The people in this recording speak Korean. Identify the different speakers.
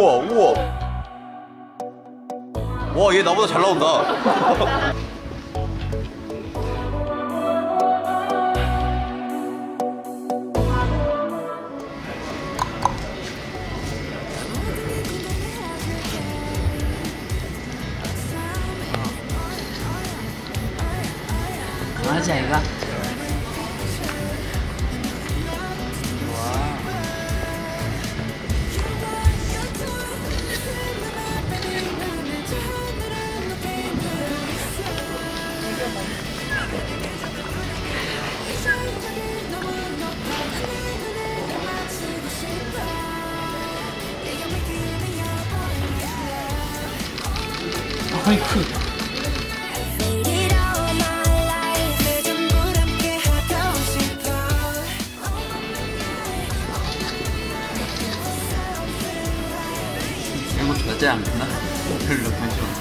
Speaker 1: 우와 우와. 와, 얘 나보다 잘 나온다.
Speaker 2: 강아지 아이가? 아이쿠. 이거 여자 안 끝나? 별로 괜찮아.